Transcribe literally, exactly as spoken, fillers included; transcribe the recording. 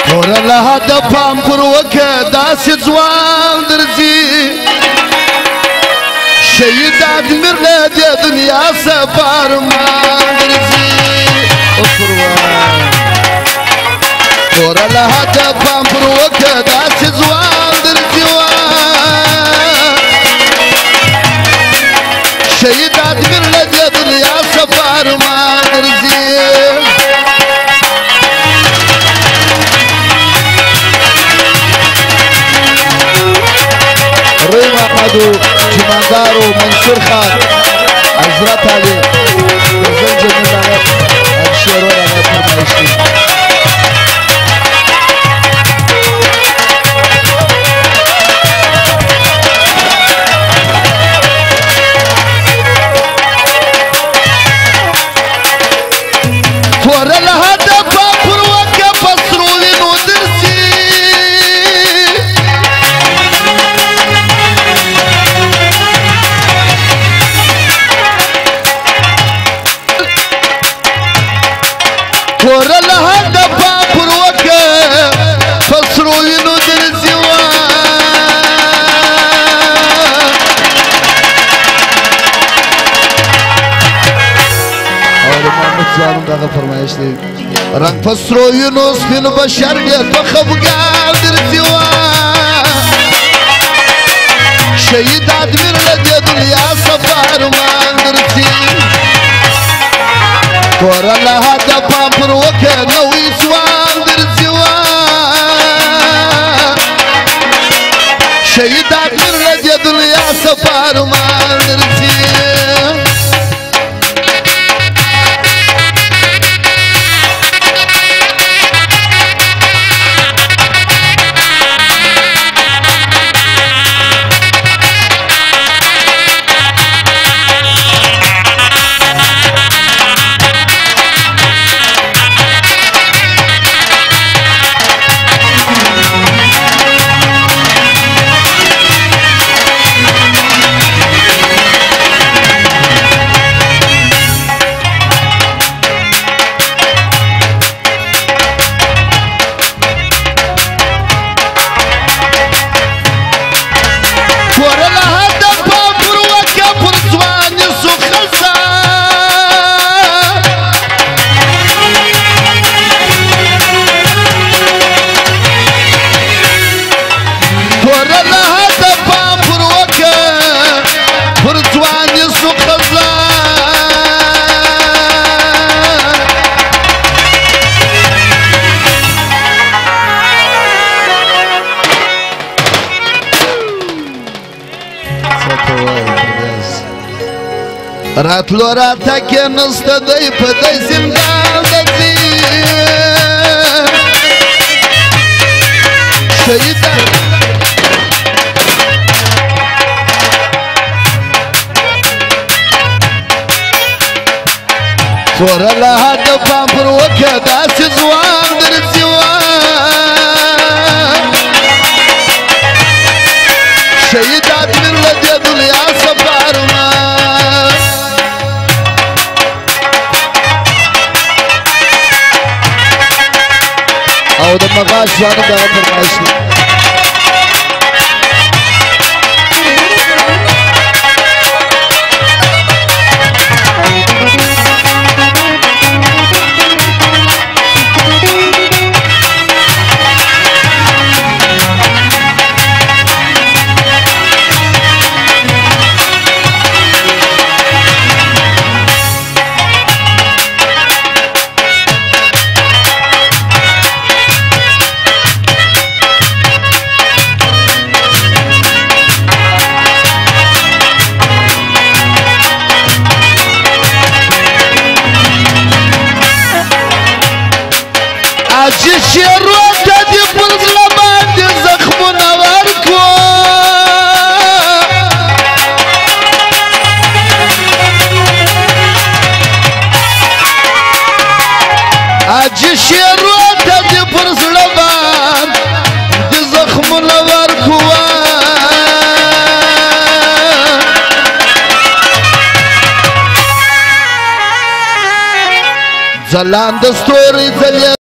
ورلا د پام پر وکه داسې ځوان درځي شهید ادمیر له دې دنیا سفر مان درځي ورلا د پام پر وکه داسې ځوان درځي شهید ادمیر له دې دنیا سفر مان درځي روی محمدو جماندارو منصور خان حضرت علی نزل جمعیت آغت شیرون آغت فرمایشتی فورل هدف پروک پسرولی نو درسی ورل هدف پروک پسرولی نو درسی زارم داغه فرمایش دی رنگ پسروینو سپین بشر ډېر په خفګان درځي شهید ادمیر له دې دنیا سفر مان درځي ورله هدف پر وکه نوې ځوان درځي شهید ادمیر له دې دنیا سفر مان درځي راتلو راته کې نسته دی په دی زندان د ځي شهید ورله هدف پر وکه داسې ځوان درځي شهید ادمیر له دې دنیا سفر او د مغاز ځوانو دغه فرمایش دی چې شیرو ته دې پر زړه باندې زخمونه ورکړو چې شیرو ته دې پر زړه باندې زخمونه ورکړو ځلانده ستوري ځلې